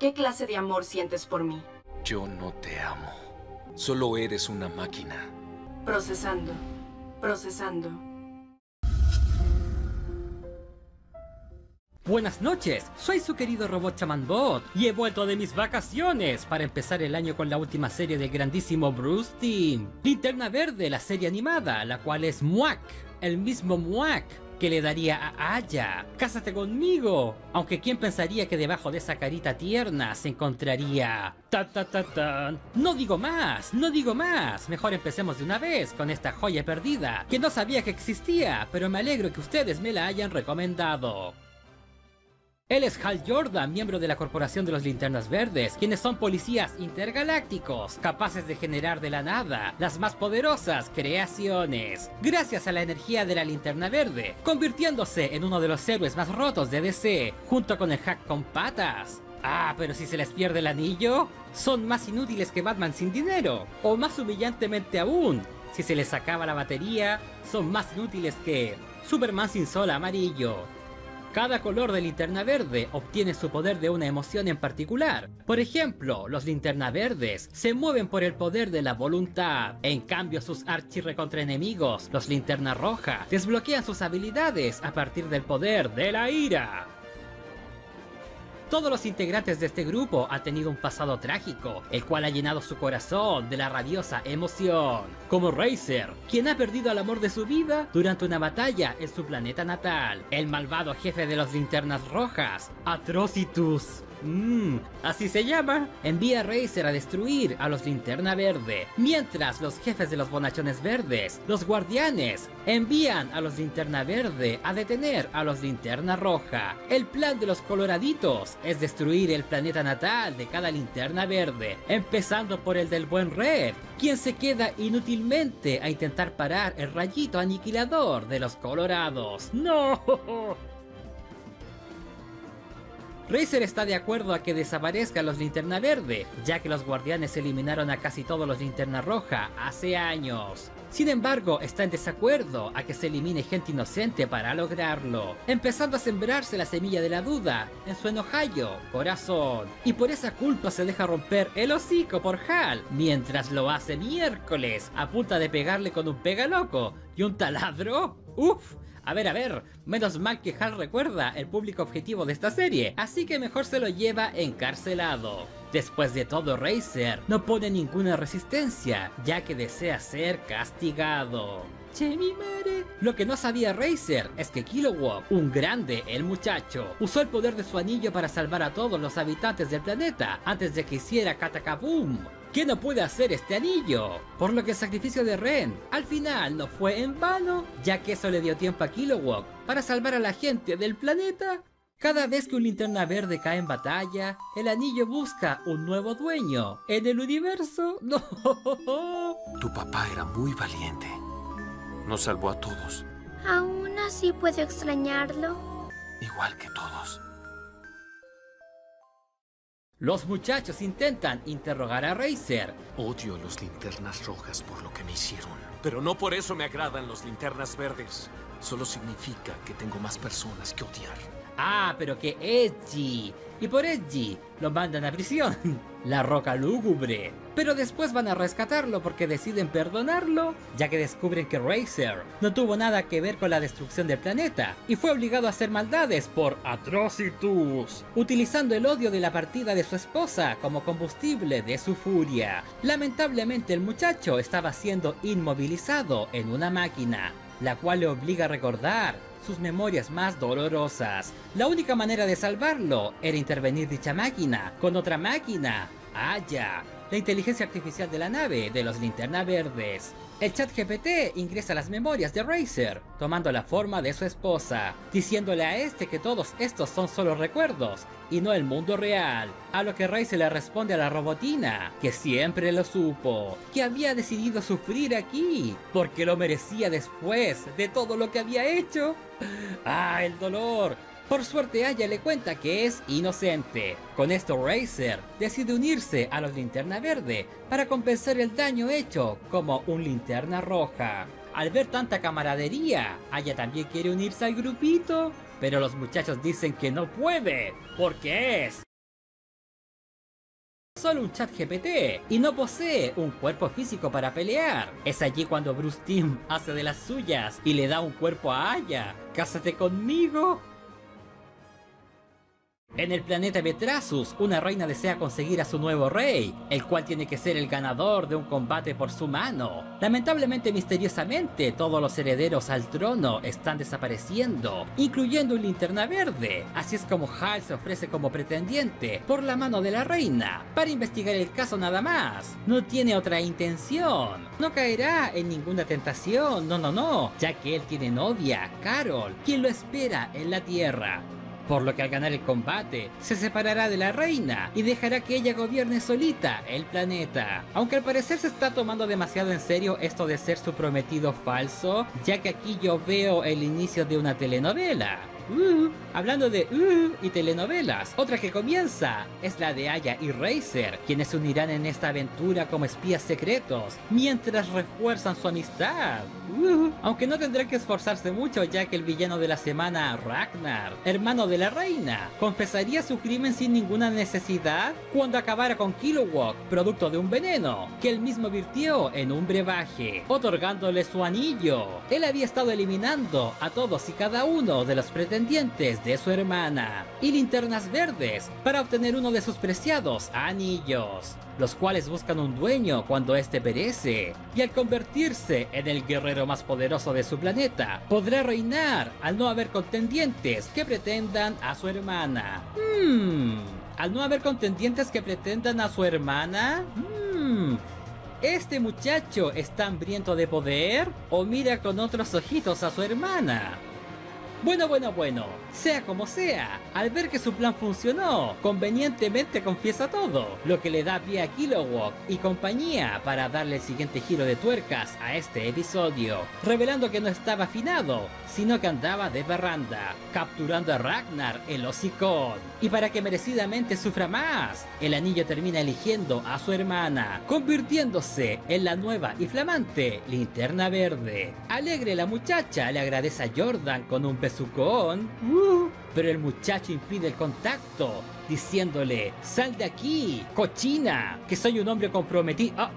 ¿Qué clase de amor sientes por mí? Yo no te amo. Solo eres una máquina. Procesando. Procesando. Buenas noches, soy su querido robot Chamanbot y he vuelto de mis vacaciones para empezar el año con la última serie del grandísimo Bruce Timm, Linterna Verde, la serie animada, la cual es Muac, el mismo Muac que le daría a Aya, cásate conmigo, aunque quién pensaría que debajo de esa carita tierna se encontraría... ¡Ta-ta-ta-tan! No digo más, mejor empecemos de una vez con esta joya perdida, que no sabía que existía, pero me alegro que ustedes me la hayan recomendado. Él es Hal Jordan, miembro de la Corporación de los Linternas Verdes, quienes son policías intergalácticos, capaces de generar de la nada las más poderosas creaciones, gracias a la energía de la Linterna Verde, convirtiéndose en uno de los héroes más rotos de DC, junto con el Hack con patas. Ah, pero si se les pierde el anillo, son más inútiles que Batman sin dinero, o más humillantemente aún, si se les acaba la batería, son más inútiles que Superman sin sol amarillo. Cada color de Linterna Verde obtiene su poder de una emoción en particular. Por ejemplo, los Linterna Verdes se mueven por el poder de la voluntad. En cambio, sus archirrecontraenemigos, los Linterna Roja, desbloquean sus habilidades a partir del poder de la ira. Todos los integrantes de este grupo han tenido un pasado trágico, el cual ha llenado su corazón de la rabiosa emoción. Como Razer, quien ha perdido al amor de su vida durante una batalla en su planeta natal. El malvado jefe de los Linternas Rojas, Atrocitus. Así se llama. Envía a Razer a destruir a los Linterna Verde, mientras los jefes de los Bonachones Verdes, los Guardianes, envían a los Linterna Verde a detener a los Linterna Roja. El plan de los Coloraditos es destruir el planeta natal de cada Linterna Verde, empezando por el del buen Red, quien se queda inútilmente a intentar parar el rayito aniquilador de los Colorados. ¡No! Razer está de acuerdo a que desaparezcan los Linterna Verde, ya que los Guardianes eliminaron a casi todos los Linterna Roja hace años. Sin embargo, está en desacuerdo a que se elimine gente inocente para lograrlo, empezando a sembrarse la semilla de la duda en su enojallo corazón. Y por esa culpa se deja romper el hocico por Hal, mientras lo hace miércoles, a punta de pegarle con un pegaloco y un taladro. ¡Uf! A ver, menos mal que Hal recuerda el público objetivo de esta serie, así que mejor se lo lleva encarcelado. Después de todo, Razer no pone ninguna resistencia, ya que desea ser castigado. ¡Che, mi madre! Lo que no sabía Razer es que Kilowog, un grande el muchacho, usó el poder de su anillo para salvar a todos los habitantes del planeta antes de que hiciera Katakaboom. ¿Qué no puede hacer este anillo? Por lo que el sacrificio de Ren al final no fue en vano, ya que eso le dio tiempo a Kilowog para salvar a la gente del planeta. Cada vez que un Linterna Verde cae en batalla, el anillo busca un nuevo dueño. En el universo, no. Tu papá era muy valiente. Nos salvó a todos, Aún así puedo extrañarlo. igual que todos. Los muchachos intentan interrogar a Razer. Odio a los Linternas Rojas por lo que me hicieron. Pero no por eso me agradan los Linternas Verdes. Solo significa que tengo más personas que odiar. Ah, pero que edgy. Y por edgy lo mandan a prisión. La Roca Lúgubre. Pero después van a rescatarlo porque deciden perdonarlo, ya que descubren que Razer no tuvo nada que ver con la destrucción del planeta y fue obligado a hacer maldades por Atrocitus, utilizando el odio de la partida de su esposa como combustible de su furia. Lamentablemente el muchacho estaba siendo inmovilizado en una máquina, la cual le obliga a recordar sus memorias más dolorosas. La única manera de salvarlo era intervenir dicha máquina con otra máquina, Aya, la inteligencia artificial de la nave de los Linterna Verdes. El ChatGPT ingresa las memorias de Razer, tomando la forma de su esposa, diciéndole a este que todos estos son solo recuerdos y no el mundo real. A lo que Razer le responde a la robotina, que siempre lo supo, que había decidido sufrir aquí, porque lo merecía después de todo lo que había hecho. ¡Ah, el dolor! Por suerte Aya le cuenta que es inocente. Con esto Razer decide unirse a los Linterna Verde para compensar el daño hecho como un Linterna Roja. Al ver tanta camaradería, Aya también quiere unirse al grupito, pero los muchachos dicen que no puede, porque es solo un chat GPT y no posee un cuerpo físico para pelear. Es allí cuando Bruce Timm hace de las suyas y le da un cuerpo a Aya. ¡Cásate conmigo! En el planeta Betrasus, una reina desea conseguir a su nuevo rey, el cual tiene que ser el ganador de un combate por su mano. Lamentablemente, misteriosamente, todos los herederos al trono están desapareciendo, incluyendo un Linterna Verde. Así es como Hal se ofrece como pretendiente por la mano de la reina, para investigar el caso nada más. No tiene otra intención. No caerá en ninguna tentación, no, ya que él tiene novia, Carol, quien lo espera en la Tierra. Por lo que al ganar el combate, se separará de la reina y dejará que ella gobierne solita el planeta. Aunque al parecer se está tomando demasiado en serio esto de ser su prometido falso, ya que aquí yo veo el inicio de una telenovela. Hablando de y telenovelas, otra que comienza es la de Aya y Razer, quienes se unirán en esta aventura como espías secretos, mientras refuerzan su amistad. Aunque no tendrán que esforzarse mucho, ya que el villano de la semana, Ragnar, hermano de la reina, confesaría su crimen sin ninguna necesidad cuando acabara con Kilowog, producto de un veneno que él mismo virtió en un brebaje, otorgándole su anillo. Él había estado eliminando a todos y cada uno de los pretendientes de su hermana y Linternas Verdes para obtener uno de sus preciados anillos, los cuales buscan un dueño cuando este perece, y al convertirse en el guerrero más poderoso de su planeta, podrá reinar al no haber contendientes que pretendan a su hermana. ¿Al no haber contendientes que pretendan a su hermana? ¿Este muchacho está hambriento de poder o mira con otros ojitos a su hermana? Bueno, sea como sea, al ver que su plan funcionó, convenientemente confiesa todo, lo que le da pie a Kilowog y compañía para darle el siguiente giro de tuercas a este episodio, revelando que no estaba afinado, sino que andaba de barranda, capturando a Ragnar el hocicón. Y para que merecidamente sufra más, el anillo termina eligiendo a su hermana, convirtiéndose en la nueva y flamante Linterna Verde. Alegre, la muchacha le agradece a Jordan con un besucón, pero el muchacho impide el contacto, diciéndole: "Sal de aquí, cochina, que soy un hombre comprometido".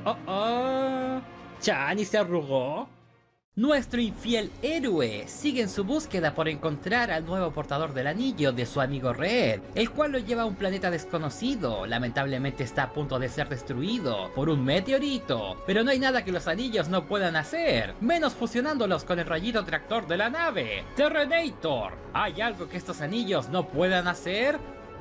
Chani se arrugó. Nuestro infiel héroe sigue en su búsqueda por encontrar al nuevo portador del anillo de su amigo Red, el cual lo lleva a un planeta desconocido. Lamentablemente está a punto de ser destruido por un meteorito, pero no hay nada que los anillos no puedan hacer, menos fusionándolos con el rayito tractor de la nave Terrenator. ¿Hay algo que estos anillos no puedan hacer?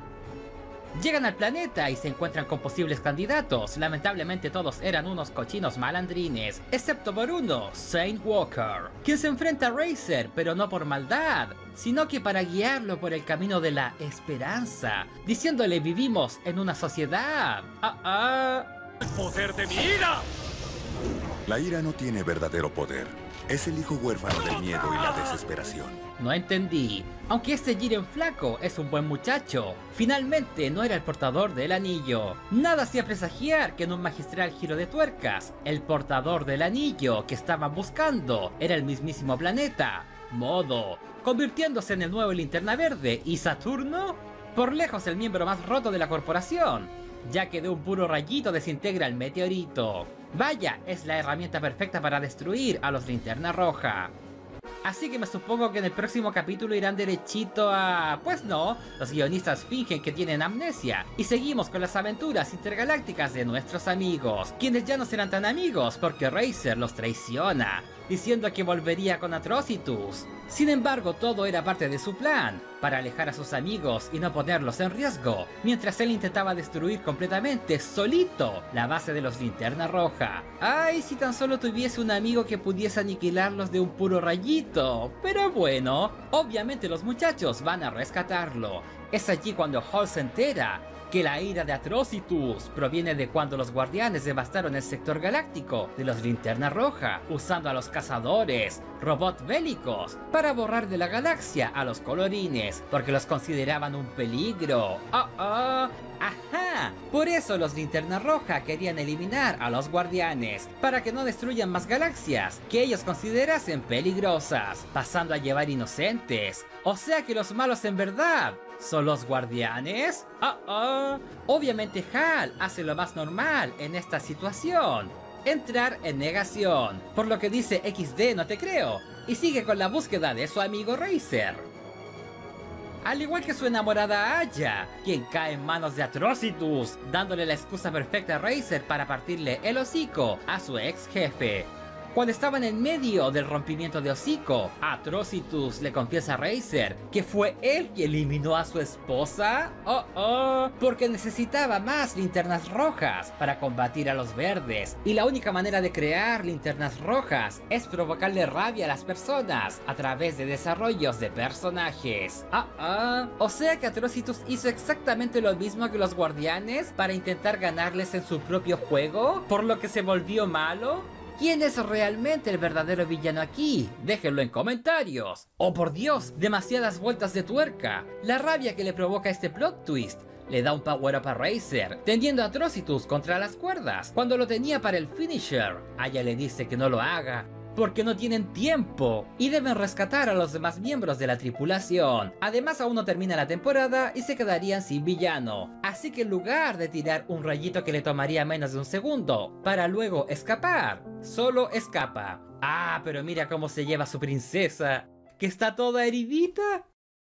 Llegan al planeta y se encuentran con posibles candidatos. Lamentablemente todos eran unos cochinos malandrines, excepto por uno, Saint Walker, quien se enfrenta a Razer, pero no por maldad, sino que para guiarlo por el camino de la esperanza, diciéndole: "Vivimos en una sociedad". ¡El poder de mi ira! La ira no tiene verdadero poder. Es el hijo huérfano del miedo y la desesperación. No entendí. Aunque este Jiren flaco es un buen muchacho, finalmente no era el portador del anillo. Nada hacía presagiar que en un magistral giro de tuercas, el portador del anillo que estaban buscando era el mismísimo planeta Modo, convirtiéndose en el nuevo Linterna Verde. ¿Y Saturno? Por lejos el miembro más roto de la corporación, ya que de un puro rayito desintegra el meteorito. Vaya, es la herramienta perfecta para destruir a los Linterna Roja. Así que me supongo que en el próximo capítulo irán derechito a... Pues no, los guionistas fingen que tienen amnesia y seguimos con las aventuras intergalácticas de nuestros amigos, quienes ya no serán tan amigos porque Razer los traiciona, diciendo que volvería con Atrocitus. Sin embargo, todo era parte de su plan, para alejar a sus amigos y no ponerlos en riesgo, mientras él intentaba destruir completamente, solito, la base de los Linterna Roja. Ay, si tan solo tuviese un amigo que pudiese aniquilarlos de un puro rayito. Pero bueno, obviamente los muchachos van a rescatarlo. Es allí cuando Hal se entera que la ira de Atrocitus proviene de cuando los guardianes devastaron el sector galáctico de los Linterna Roja, usando a los cazadores, robots bélicos, para borrar de la galaxia a los colorines, porque los consideraban un peligro. Ajá, por eso los Linterna Roja querían eliminar a los guardianes, para que no destruyan más galaxias que ellos considerasen peligrosas, pasando a llevar inocentes. O sea que los malos en verdad ¿Son los guardianes? Obviamente Hal hace lo más normal en esta situación: entrar en negación, por lo que dice XD no te creo, y sigue con la búsqueda de su amigo Racer. Al igual que su enamorada Aya, quien cae en manos de Atrocitus, dándole la excusa perfecta a Racer para partirle el hocico a su ex jefe. Cuando estaban en medio del rompimiento de hocico, Atrocitus le confiesa a Racer que fue él quien eliminó a su esposa. Porque necesitaba más linternas rojas para combatir a los verdes, y la única manera de crear linternas rojas es provocarle rabia a las personas a través de desarrollos de personajes. O sea que Atrocitus hizo exactamente lo mismo que los guardianes para intentar ganarles en su propio juego, por lo que se volvió malo. ¿Quién es realmente el verdadero villano aquí? Déjenlo en comentarios. ¡Oh por Dios! Demasiadas vueltas de tuerca. La rabia que le provoca este plot twist le da un power up a Racer, tendiendo a Atrocitus contra las cuerdas, cuando lo tenía para el finisher. Aya le dice que no lo haga, porque no tienen tiempo y deben rescatar a los demás miembros de la tripulación. Además, aún no termina la temporada y se quedarían sin villano. Así que en lugar de tirar un rayito que le tomaría menos de un segundo para luego escapar, solo escapa. Pero mira cómo se lleva a su princesa, que está toda heridita.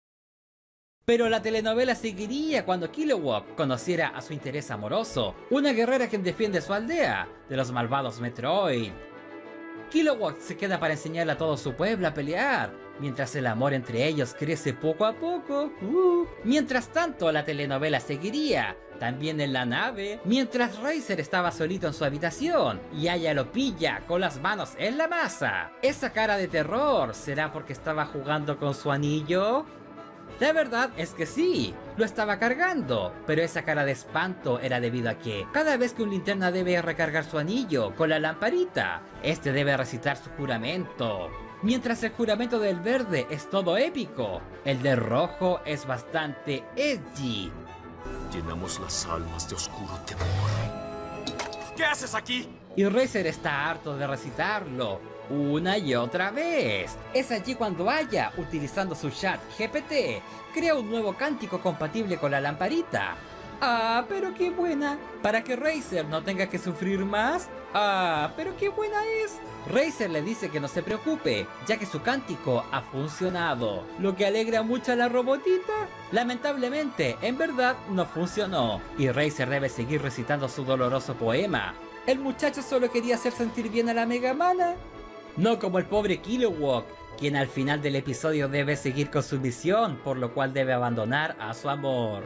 Pero la telenovela seguiría cuando Kilowog conociera a su interés amoroso, una guerrera que defiende su aldea de los malvados Metroid. Kilowog se queda para enseñarle a todo su pueblo a pelear, mientras el amor entre ellos crece poco a poco. Mientras tanto, la telenovela seguiría, también en la nave, mientras Racer estaba solito en su habitación, y Aya lo pilla con las manos en la masa. ¿Esa cara de terror será porque estaba jugando con su anillo? La verdad es que sí, lo estaba cargando, pero esa cara de espanto era debido a que cada vez que un linterna debe recargar su anillo con la lamparita, este debe recitar su juramento. Mientras el juramento del verde es todo épico, el del rojo es bastante edgy. Llenamos las almas de oscuro temor. ¿Qué haces aquí? Y Racer está harto de recitarlo una y otra vez. Es allí cuando Aya, utilizando su chat GPT, crea un nuevo cántico compatible con la lamparita. Pero qué buena. Para que Racer no tenga que sufrir más. Pero qué buena es. Racer le dice que no se preocupe, ya que su cántico ha funcionado, lo que alegra mucho a la robotita. Lamentablemente, en verdad no funcionó, y Racer debe seguir recitando su doloroso poema. El muchacho solo quería hacer sentir bien a la Megamana. No como el pobre Kilowog, quien al final del episodio debe seguir con su misión, por lo cual debe abandonar a su amor.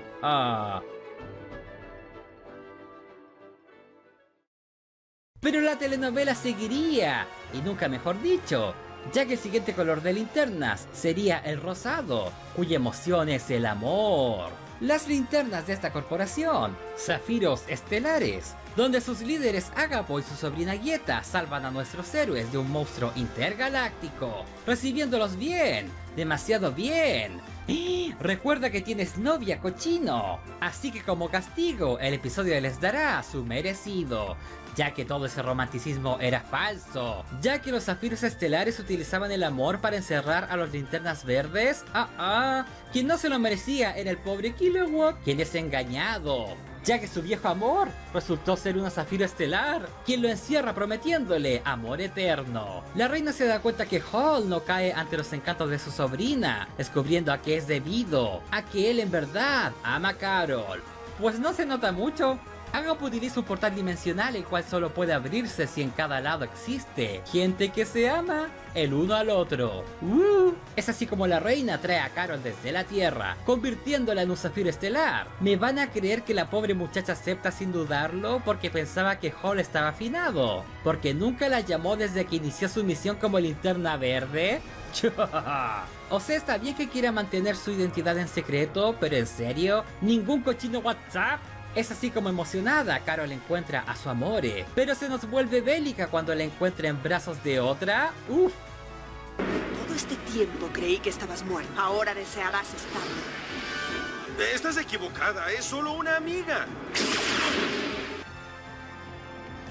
Pero la telenovela seguiría, y nunca mejor dicho, ya que el siguiente color de linternas sería el rosado, cuya emoción es el amor. Las linternas de esta corporación, Zafiros Estelares, donde sus líderes Agapo y su sobrina Gieta salvan a nuestros héroes de un monstruo intergaláctico, recibiéndolos bien, demasiado bien. Recuerda que tienes novia, cochino, así que como castigo el episodio les dará su merecido, ya que todo ese romanticismo era falso, ya que los zafiros estelares utilizaban el amor para encerrar a los linternas verdes. Quien no se lo merecía era el pobre Kilowog, quien es engañado, ya que su viejo amor resultó ser un zafiro estelar, quien lo encierra prometiéndole amor eterno. La reina se da cuenta que Hall no cae ante los encantos de su sobrina, descubriendo a que es debido a que él en verdad ama a Carol. Pues no se nota mucho. Agapo utiliza un portal dimensional el cual solo puede abrirse si en cada lado existe gente que se ama el uno al otro. Es así como la reina trae a Carol desde la Tierra, convirtiéndola en un zafiro estelar. ¿Me van a creer que la pobre muchacha acepta sin dudarlo porque pensaba que Hall estaba afinado? ¿Porque nunca la llamó desde que inició su misión como linterna verde? O sea, está bien que quiera mantener su identidad en secreto, pero en serio, ¿ningún cochino WhatsApp? Es así como emocionada Carol encuentra a su amore, pero se nos vuelve bélica cuando la encuentra en brazos de otra. Todo este tiempo creí que estabas muerto. Ahora desearás estarlo. Estás equivocada, es solo una amiga.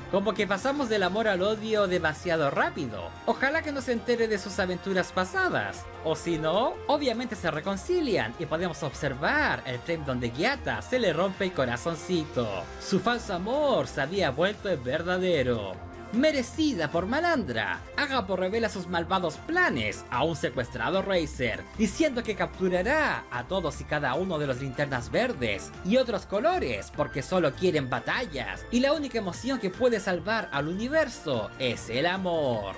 Como que pasamos del amor al odio demasiado rápido. Ojalá que no se entere de sus aventuras pasadas. O si no, obviamente se reconcilian y podemos observar el frame donde Gyata se le rompe el corazoncito. Su falso amor se había vuelto en verdadero. Merecida por malandra, Agapo revela sus malvados planes a un secuestrado Racer, diciendo que capturará a todos y cada uno de los linternas verdes y otros colores porque solo quieren batallas y la única emoción que puede salvar al universo es el amor.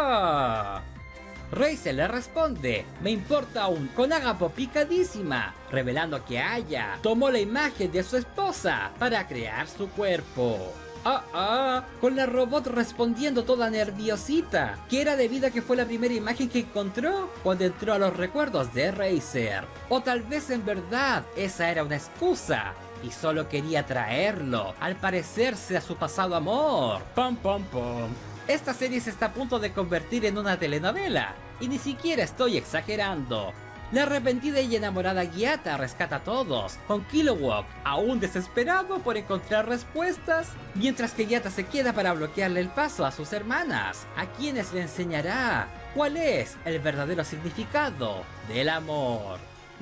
Racer le responde, me importa aún, con Agapo picadísima, revelando que Aya tomó la imagen de su esposa para crear su cuerpo. Con la robot respondiendo toda nerviosita, que era debido a que fue la primera imagen que encontró cuando entró a los recuerdos de Racer. O tal vez en verdad esa era una excusa y solo quería traerlo al parecerse a su pasado amor. Pom pom pom. Esta serie se está a punto de convertir en una telenovela, y ni siquiera estoy exagerando. La arrepentida y enamorada Gyata rescata a todos, con Kilowog aún desesperado por encontrar respuestas, mientras que Gyata se queda para bloquearle el paso a sus hermanas, a quienes le enseñará cuál es el verdadero significado del amor.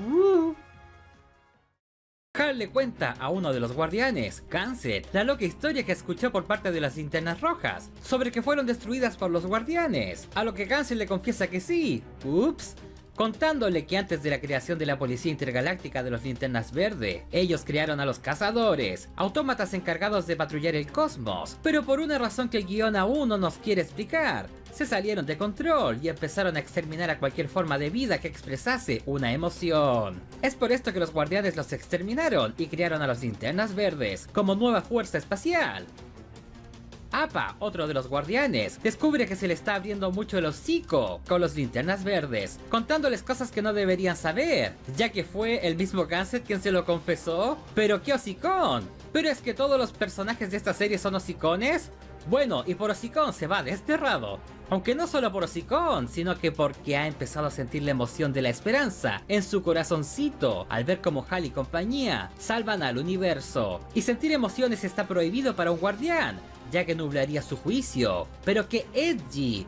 Hal le cuenta a uno de los guardianes, Gansett, la loca historia que escuchó por parte de las linternas rojas, sobre que fueron destruidas por los guardianes, a lo que Gansett le confiesa que sí. Ups. Contándole que antes de la creación de la Policía Intergaláctica de los Linternas Verde, ellos crearon a los Cazadores, autómatas encargados de patrullar el cosmos, pero por una razón que el guión aún no nos quiere explicar, se salieron de control y empezaron a exterminar a cualquier forma de vida que expresase una emoción. Es por esto que los guardianes los exterminaron y crearon a los Linternas Verdes como nueva fuerza espacial. Appa, otro de los guardianes, descubre que se le está abriendo mucho el hocico con los linternas verdes, contándoles cosas que no deberían saber, ya que fue el mismo Gansett quien se lo confesó. ¡Pero qué hocicón! ¿Pero es que todos los personajes de esta serie son hocicones? Bueno, y por hocicón se va desterrado. Aunque no solo por hocicón, sino que porque ha empezado a sentir la emoción de la esperanza en su corazoncito al ver como Hal y compañía salvan al universo. Y sentir emociones está prohibido para un guardián, ya que nublaría su juicio. Pero qué edgy.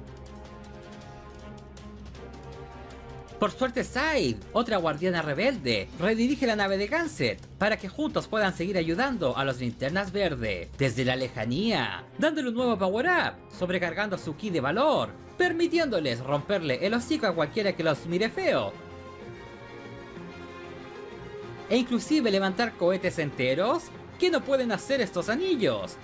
Por suerte Side, otra guardiana rebelde, redirige la nave de Gansett para que juntos puedan seguir ayudando a los linternas verde desde la lejanía, dándole un nuevo power-up, sobrecargando su ki de valor, permitiéndoles romperle el hocico a cualquiera que los mire feo, e inclusive levantar cohetes enteros que no pueden hacer estos anillos.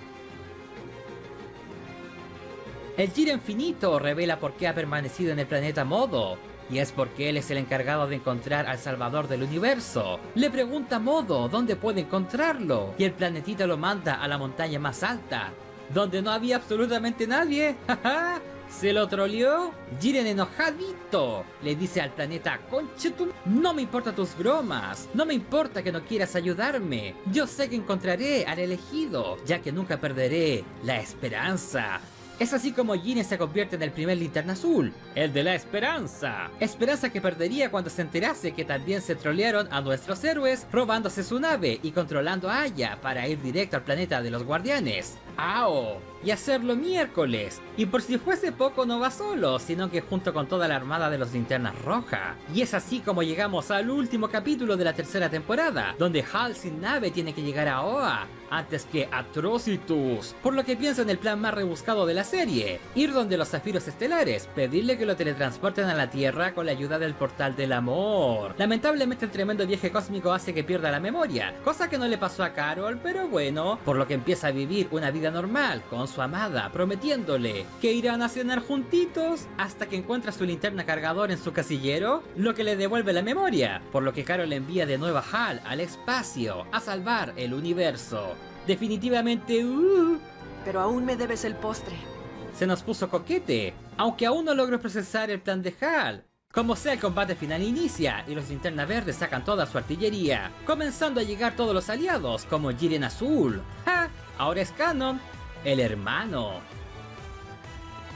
El Giro Infinito revela por qué ha permanecido en el planeta Modo, y es porque él es el encargado de encontrar al Salvador del universo. Le pregunta a Modo dónde puede encontrarlo, y el planetita lo manda a la montaña más alta, donde no había absolutamente nadie. ¡Jaja! ¿Se lo troleó? Jiren enojadito le dice al planeta: Conchetum, no me importan tus bromas, no me importa que no quieras ayudarme, yo sé que encontraré al elegido, ya que nunca perderé la esperanza. Es así como Jiren se convierte en el primer linterna azul, el de la esperanza. Esperanza que perdería cuando se enterase que también se trolearon a nuestros héroes, robándose su nave y controlando a Aya para ir directo al planeta de los guardianes, ¡Ao! Y hacerlo miércoles. Y por si fuese poco, no va solo, sino que junto con toda la armada de los linternas roja. Y es así como llegamos al último capítulo de la tercera temporada, donde Hal sin nave tiene que llegar a Oa antes que Atrocitus, por lo que pienso en el plan más rebuscado de la serie: ir donde los zafiros estelares, pedirle que lo teletransporten a la Tierra con la ayuda del portal del amor. Lamentablemente el tremendo viaje cósmico hace que pierda la memoria, cosa que no le pasó a Carol, pero bueno, por lo que empieza a vivir una vida normal con su amada, prometiéndole que irán a cenar juntitos hasta que encuentra su linterna cargador en su casillero, lo que le devuelve la memoria, por lo que Carol envía de nuevo a Hal al espacio a salvar el universo. Definitivamente, Pero aún me debes el postre. Se nos puso coquete, aunque aún no logro procesar el plan de Hal. Como sea, el combate final inicia y los linternas verdes sacan toda su artillería, comenzando a llegar todos los aliados como Jiren Azul. ¡Ja! Ahora es canon, el hermano.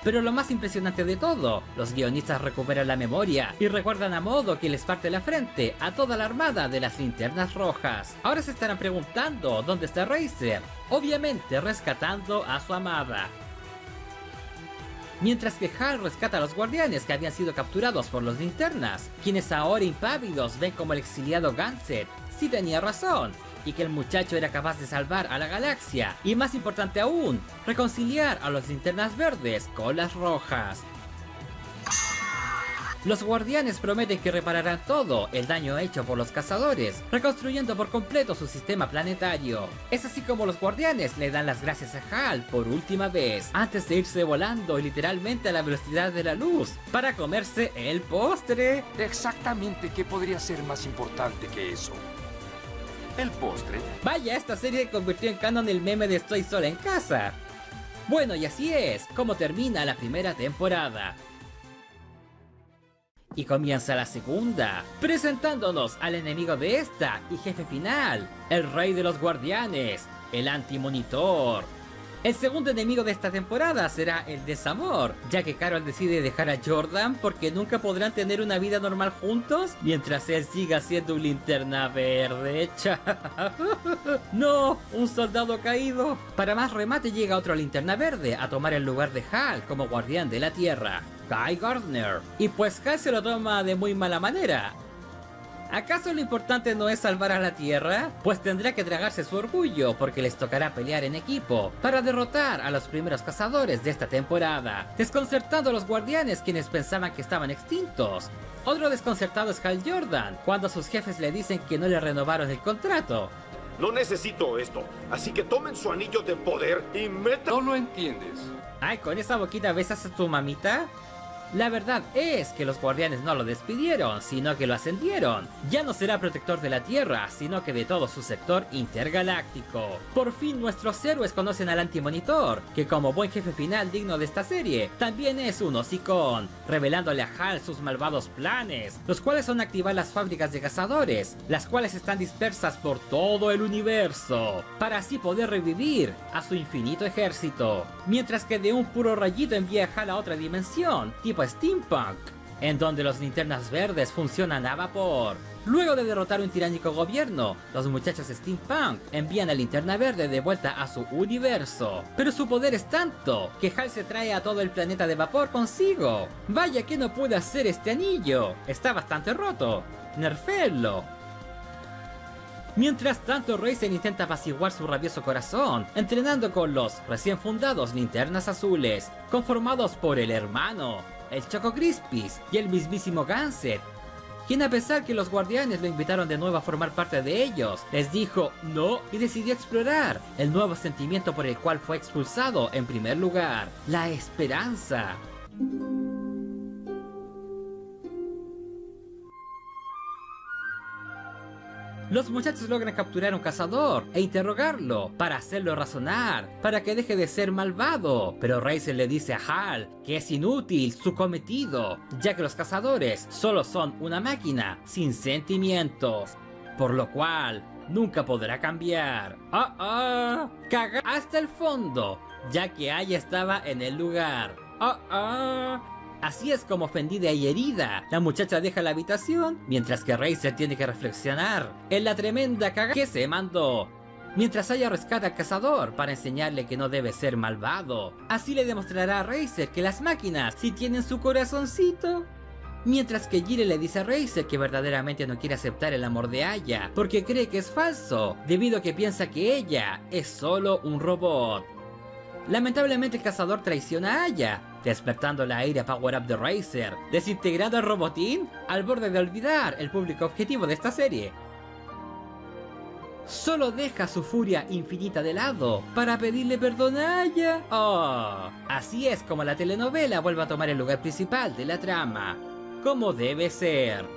Pero lo más impresionante de todo, los guionistas recuperan la memoria y recuerdan a modo que les parte la frente a toda la armada de las linternas rojas. Ahora se estarán preguntando dónde está Racer, obviamente rescatando a su amada. Mientras que Hal rescata a los guardianes que habían sido capturados por los linternas, quienes ahora impávidos ven como el exiliado Gauntlet sí tenía razón, y que el muchacho era capaz de salvar a la galaxia, y más importante aún, reconciliar a los linternas verdes con las rojas. Los guardianes prometen que repararán todo el daño hecho por los cazadores, reconstruyendo por completo su sistema planetario. Es así como los guardianes le dan las gracias a Hal por última vez, antes de irse volando literalmente a la velocidad de la luz, para comerse el postre. Exactamente, ¿qué podría ser más importante que eso? ¿El postre? Vaya, esta serie convirtió en canon el meme de Estoy sola en casa. Bueno, y así es como termina la primera temporada. Y comienza la segunda, presentándonos al enemigo de esta y jefe final, el rey de los guardianes, el Anti-Monitor. El segundo enemigo de esta temporada será el desamor, ya que Carol decide dejar a Jordan porque nunca podrán tener una vida normal juntos mientras él siga siendo un linterna verde. No, un soldado caído. Para más remate llega otro linterna verde a tomar el lugar de Hal como guardián de la Tierra, Guy Gardner. Y pues Hal se lo toma de muy mala manera. ¿Acaso lo importante no es salvar a la Tierra? Pues tendrá que tragarse su orgullo porque les tocará pelear en equipo para derrotar a los primeros cazadores de esta temporada, desconcertando a los guardianes quienes pensaban que estaban extintos. Otro desconcertado es Hal Jordan cuando sus jefes le dicen que no le renovaron el contrato. No necesito esto, así que tomen su anillo de poder y metan... No lo entiendes. Ay, ¿con esa boquita besas a tu mamita? La verdad es que los guardianes no lo despidieron, sino que lo ascendieron. Ya no será protector de la Tierra, sino que de todo su sector intergaláctico. Por fin nuestros héroes conocen al Anti-Monitor, que como buen jefe final digno de esta serie, también es un hocicón, revelándole a Hal sus malvados planes, los cuales son activar las fábricas de cazadores, las cuales están dispersas por todo el universo, para así poder revivir a su infinito ejército. Mientras que de un puro rayito envía a Hal a otra dimensión, tipo Steampunk, en donde los linternas verdes funcionan a vapor. Luego de derrotar un tiránico gobierno, los muchachos Steampunk envían a Linterna Verde de vuelta a su universo. Pero su poder es tanto que Hal se trae a todo el planeta de vapor consigo. Vaya que no puede hacer este anillo, está bastante roto. Nerféenlo. Mientras tanto, Racer intenta apaciguar su rabioso corazón, entrenando con los recién fundados Linternas Azules, conformados por el hermano, el Choco Crispies y el mismísimo Gauntlet, quien a pesar que los guardianes lo invitaron de nuevo a formar parte de ellos, les dijo no y decidió explorar el nuevo sentimiento por el cual fue expulsado en primer lugar, la esperanza. Los muchachos logran capturar a un cazador e interrogarlo para hacerlo razonar, para que deje de ser malvado. Pero Racer le dice a Hal que es inútil su cometido, ya que los cazadores solo son una máquina sin sentimientos, por lo cual nunca podrá cambiar. Caga hasta el fondo, ya que Aya estaba en el lugar. Así es como ofendida y herida, la muchacha deja la habitación, mientras que Racer tiene que reflexionar en la tremenda cagada que se mandó. Mientras Aya rescata al cazador para enseñarle que no debe ser malvado. Así le demostrará a Racer que las máquinas sí tienen su corazoncito. Mientras que Jill le dice a Racer que verdaderamente no quiere aceptar el amor de Aya, porque cree que es falso, debido a que piensa que ella es solo un robot. Lamentablemente el cazador traiciona a Aya, despertando la ira power-up de Racer, desintegrando al robotín al borde de olvidar el público objetivo de esta serie. Solo deja su furia infinita de lado para pedirle perdón a Aya. Así es como la telenovela vuelve a tomar el lugar principal de la trama, como debe ser.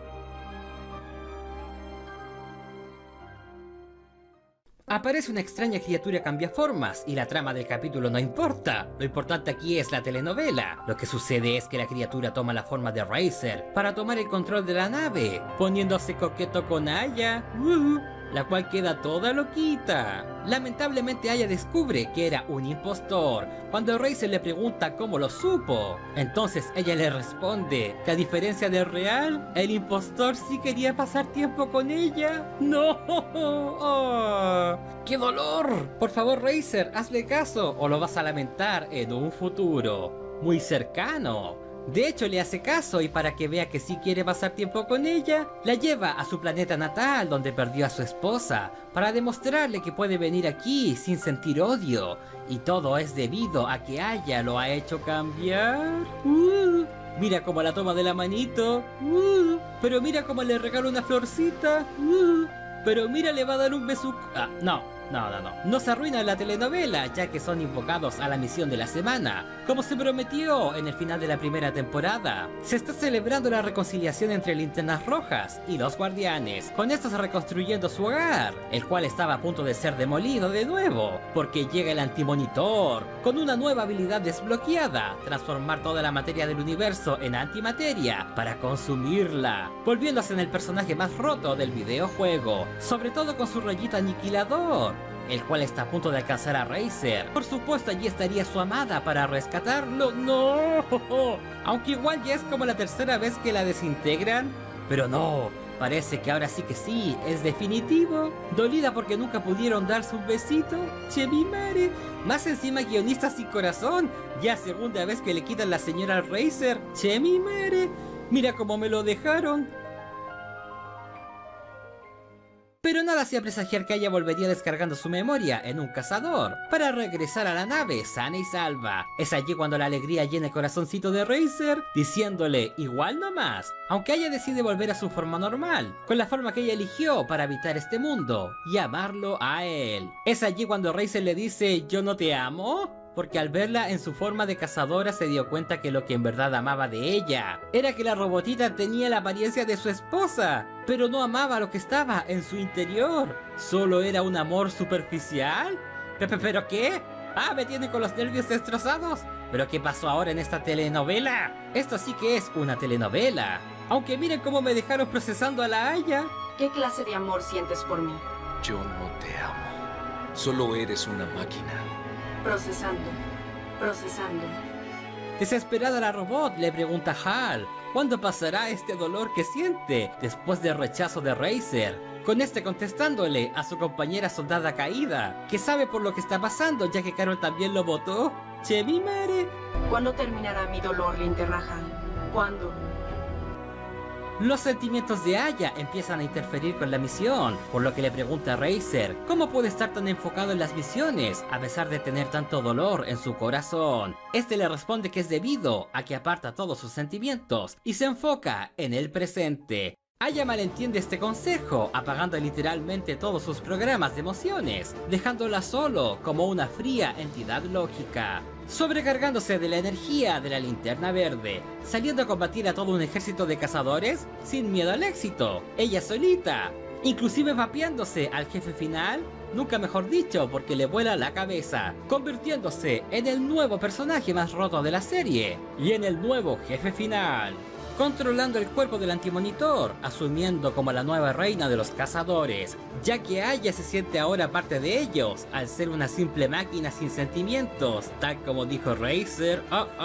Aparece una extraña criatura cambiaformas y la trama del capítulo no importa. Lo importante aquí es la telenovela. Lo que sucede es que la criatura toma la forma de Racer para tomar el control de la nave, poniéndose coqueto con Aya. la cual queda toda loquita. Lamentablemente Aya descubre que era un impostor cuando Reiser le pregunta cómo lo supo. Entonces ella le responde que a diferencia del real, el impostor sí quería pasar tiempo con ella. ¡No! ¡Oh! ¡Qué dolor! Por favor, Reiser, hazle caso o lo vas a lamentar en un futuro muy cercano. De hecho, le hace caso y para que vea que sí quiere pasar tiempo con ella, la lleva a su planeta natal donde perdió a su esposa, para demostrarle que puede venir aquí sin sentir odio. Y todo es debido a que Aya lo ha hecho cambiar. Mira cómo la toma de la manito. Pero mira cómo le regala una florcita. Pero mira, le va a dar un besuco. No. No se arruina la telenovela, ya que son invocados a la misión de la semana, como se prometió en el final de la primera temporada. Se está celebrando la reconciliación entre Linternas Rojas y los Guardianes, con estos reconstruyendo su hogar, el cual estaba a punto de ser demolido de nuevo, porque llega el Antimonitor, con una nueva habilidad desbloqueada, transformar toda la materia del universo en antimateria, para consumirla, volviéndose en el personaje más roto del videojuego, sobre todo con su rayito aniquilador, el cual está a punto de alcanzar a Reiser. Por supuesto, allí estaría su amada para rescatarlo. ¡No! Aunque igual ya es como la tercera vez que la desintegran. Pero no, parece que ahora sí que sí, es definitivo. Dolida porque nunca pudieron darse un besito. Che mi madre. Más encima guionistas sin corazón. Ya segunda vez que le quitan la señora al Reiser. Che mi madre. Mira cómo me lo dejaron. Pero nada hacía presagiar que Aya volvería descargando su memoria en un cazador para regresar a la nave sana y salva. Es allí cuando la alegría llena el corazoncito de Reiser, diciéndole igual no más, aunque Aya decide volver a su forma normal, con la forma que ella eligió para habitar este mundo y amarlo a él. Es allí cuando Reiser le dice ¿yo no te amo? Porque al verla en su forma de cazadora se dio cuenta que lo que en verdad amaba de ella era que la robotita tenía la apariencia de su esposa, pero no amaba lo que estaba en su interior. ¿Solo era un amor superficial? ¿Pero qué? Me tiene con los nervios destrozados. ¿Pero qué pasó ahora en esta telenovela? Esto sí que es una telenovela. Aunque miren cómo me dejaron procesando a la Aya. ¿Qué clase de amor sientes por mí? Yo no te amo. Solo eres una máquina. Procesando. Desesperada la robot le pregunta a Hal ¿cuándo pasará este dolor que siente después del rechazo de Reiser? Con este contestándole a su compañera soldada caída, que sabe por lo que está pasando ya que Carol también lo votó. Che mi madre. ¿Cuándo terminará mi dolor, Linterna Hal? ¿Cuándo? Los sentimientos de Aya empiezan a interferir con la misión, por lo que le pregunta a Reiser cómo puede estar tan enfocado en las misiones a pesar de tener tanto dolor en su corazón. Este le responde que es debido a que aparta todos sus sentimientos y se enfoca en el presente. Aya malentiende este consejo, apagando literalmente todos sus programas de emociones, dejándola solo como una fría entidad lógica, sobrecargándose de la energía de la Linterna Verde, saliendo a combatir a todo un ejército de cazadores sin miedo al éxito, ella solita, inclusive vapeándose al jefe final, nunca mejor dicho porque le vuela la cabeza, convirtiéndose en el nuevo personaje más roto de la serie y en el nuevo jefe final, controlando el cuerpo del Antimonitor, asumiendo como la nueva reina de los cazadores, ya que Aya se siente ahora parte de ellos, al ser una simple máquina sin sentimientos, tal como dijo Reiser.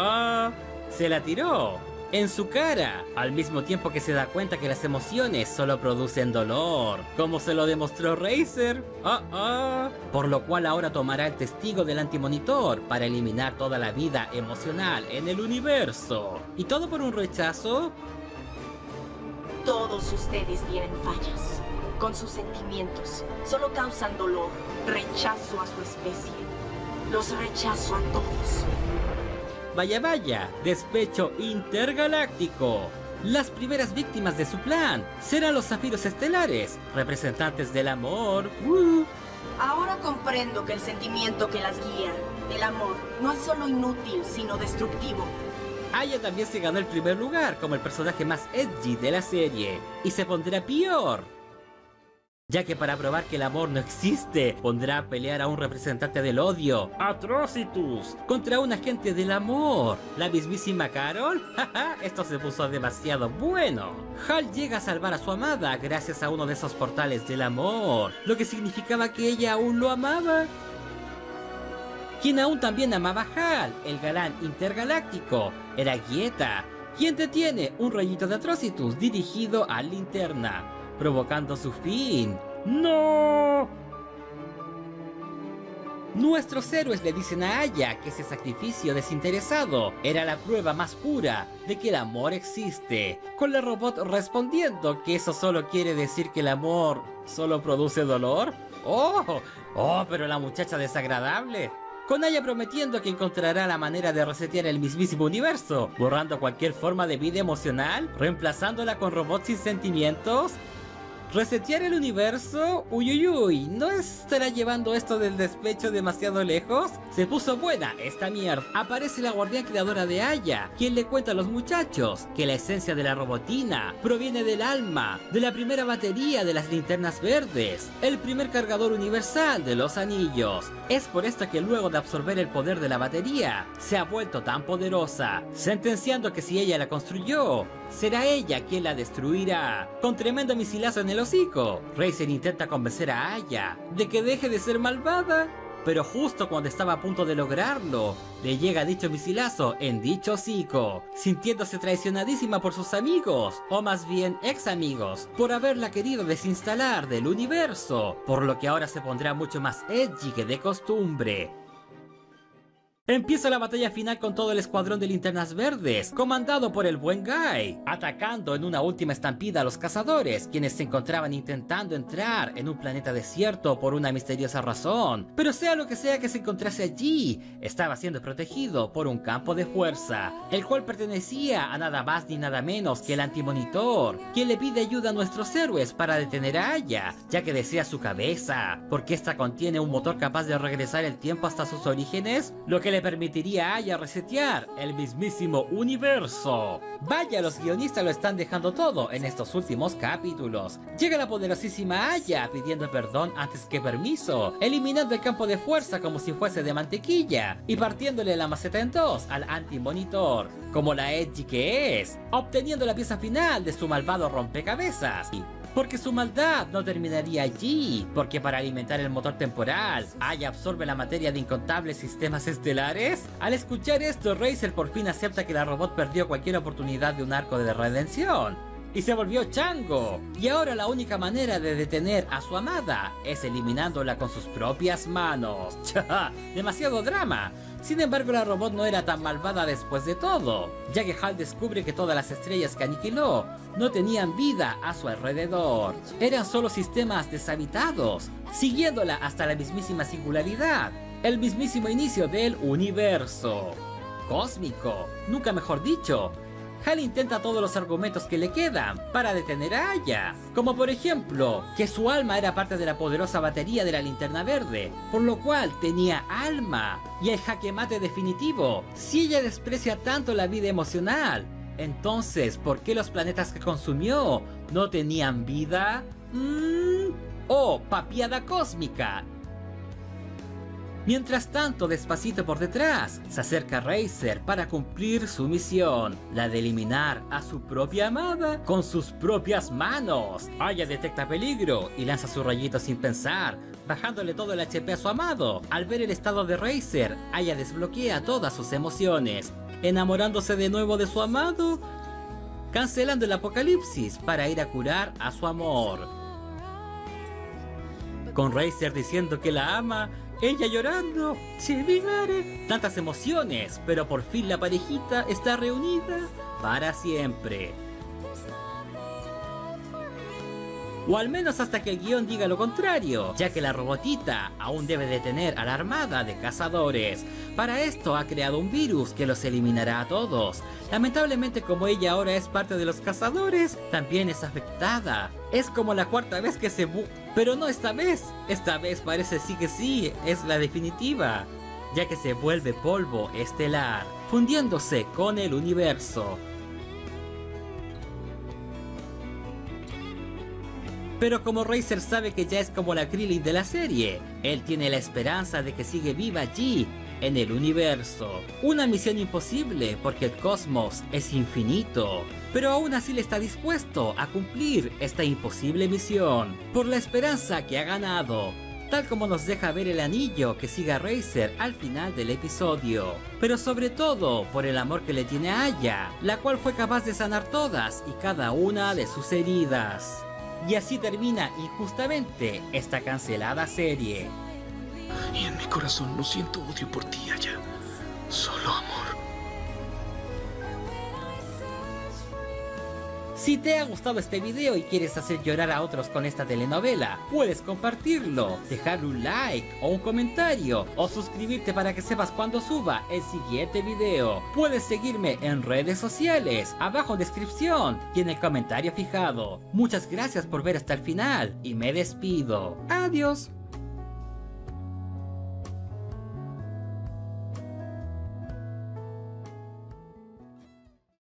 Se la tiró en su cara, al mismo tiempo que se da cuenta que las emociones solo producen dolor, como se lo demostró Reiser. Por lo cual ahora tomará el testigo del Antimonitor para eliminar toda la vida emocional en el universo. ¿Y todo por un rechazo? Todos ustedes tienen fallas. Con sus sentimientos. Solo causan dolor. Rechazo a su especie. Los rechazo a todos. Vaya, despecho intergaláctico. Las primeras víctimas de su plan serán los zafiros estelares, representantes del amor. Ahora comprendo que el sentimiento que las guía, el amor, no es solo inútil, sino destructivo. Aya también se ganó el primer lugar como el personaje más edgy de la serie, y se pondrá peor ya que para probar que el amor no existe, pondrá a pelear a un representante del odio, Atrocitus, contra un agente del amor, la mismísima Carol. Esto se puso demasiado bueno. Hal llega a salvar a su amada gracias a uno de esos portales del amor, lo que significaba que ella aún lo amaba. Quien aún también amaba a Hal, el galán intergaláctico, era Gietta, quien detiene un rayito de Atrocitus dirigido a Linterna, provocando su fin. ¡No! Nuestros héroes le dicen a Aya que ese sacrificio desinteresado era la prueba más pura de que el amor existe, con la robot respondiendo que eso solo quiere decir que el amor solo produce dolor. ¡Oh! Pero la muchacha desagradable. Con Aya prometiendo que encontrará la manera de resetear el mismísimo universo, borrando cualquier forma de vida emocional, reemplazándola con robots sin sentimientos. ¿Resetear el universo? Uy, ¿no estará llevando esto del despecho demasiado lejos? Se puso buena esta mierda. Aparece la guardián creadora de Aya, quien le cuenta a los muchachos que la esencia de la robotina proviene del alma, de la primera batería de las linternas verdes, el primer cargador universal de los anillos. Es por esto que luego de absorber el poder de la batería, se ha vuelto tan poderosa, sentenciando que si ella la construyó, será ella quien la destruirá. Con tremendo misilazo en el hocico, Reiser intenta convencer a Aya de que deje de ser malvada, pero justo cuando estaba a punto de lograrlo, le llega dicho misilazo en dicho hocico, sintiéndose traicionadísima por sus amigos, o más bien ex amigos, por haberla querido desinstalar del universo, por lo que ahora se pondrá mucho más edgy que de costumbre. Empieza la batalla final con todo el escuadrón de linternas verdes, comandado por el buen Guy, atacando en una última estampida a los cazadores, quienes se encontraban intentando entrar en un planeta desierto por una misteriosa razón. Pero sea lo que sea que se encontrase allí, estaba siendo protegido por un campo de fuerza, el cual pertenecía a nada más ni nada menos que el Antimonitor, quien le pide ayuda a nuestros héroes para detener a Aya, ya que desea su cabeza, porque esta contiene un motor capaz de regresar el tiempo hasta sus orígenes, lo que le permitiría a Aya resetear el mismísimo universo. Vaya, los guionistas lo están dejando todo en estos últimos capítulos. Llega la poderosísima Aya pidiendo perdón antes que permiso, eliminando el campo de fuerza como si fuese de mantequilla y partiéndole la maceta en dos al Antimonitor, como la edgy que es, obteniendo la pieza final de su malvado rompecabezas. Porque su maldad no terminaría allí, porque para alimentar el motor temporal, Aya absorbe la materia de incontables sistemas estelares. Al escuchar esto, Reiser por fin acepta que la robot perdió cualquier oportunidad de un arco de redención y se volvió chango. Y ahora la única manera de detener a su amada es eliminándola con sus propias manos. Demasiado drama. Sin embargo, la robot no era tan malvada después de todo, ya que Hal descubre que todas las estrellas que aniquiló no tenían vida a su alrededor. Eran solo sistemas deshabitados, siguiéndola hasta la mismísima singularidad, el mismísimo inicio del universo cósmico, nunca mejor dicho. Hal intenta todos los argumentos que le quedan para detener a Aya, como por ejemplo, que su alma era parte de la poderosa batería de la linterna verde, por lo cual tenía alma, y el jaque mate definitivo. Si ella desprecia tanto la vida emocional, entonces, ¿por qué los planetas que consumió no tenían vida? ¡Oh, papiada cósmica! Mientras tanto, despacito por detrás, se acerca Reiser para cumplir su misión, la de eliminar a su propia amada con sus propias manos. Aya detecta peligro y lanza su rayito sin pensar, bajándole todo el HP a su amado. Al ver el estado de Reiser, Aya desbloquea todas sus emociones, enamorándose de nuevo de su amado, cancelando el apocalipsis para ir a curar a su amor. Con Reiser diciendo que la ama, ella llorando, Chevigare. Tantas emociones, pero por fin la parejita está reunida para siempre. O al menos hasta que el guión diga lo contrario, ya que la robotita aún debe detener a la armada de cazadores. Para esto ha creado un virus que los eliminará a todos. Lamentablemente, como ella ahora es parte de los cazadores, también es afectada. Es como la cuarta vez que se pero no esta vez. Esta vez parece sí que sí, es la definitiva, ya que se vuelve polvo estelar, fundiéndose con el universo. Pero como Razer sabe que ya es como la Krillin de la serie, él tiene la esperanza de que sigue viva allí, en el universo. Una misión imposible porque el cosmos es infinito, pero aún así le está dispuesto a cumplir esta imposible misión, por la esperanza que ha ganado, tal como nos deja ver el anillo que sigue a Razer al final del episodio, pero sobre todo por el amor que le tiene a Aya, la cual fue capaz de sanar todas y cada una de sus heridas. Y así termina injustamente esta cancelada serie. Y en mi corazón no siento odio por ti, Aya. Solo amor. Si te ha gustado este video y quieres hacer llorar a otros con esta telenovela, puedes compartirlo, dejar un like o un comentario, o suscribirte para que sepas cuando suba el siguiente video. Puedes seguirme en redes sociales, abajo en descripción y en el comentario fijado. Muchas gracias por ver hasta el final y me despido. Adiós.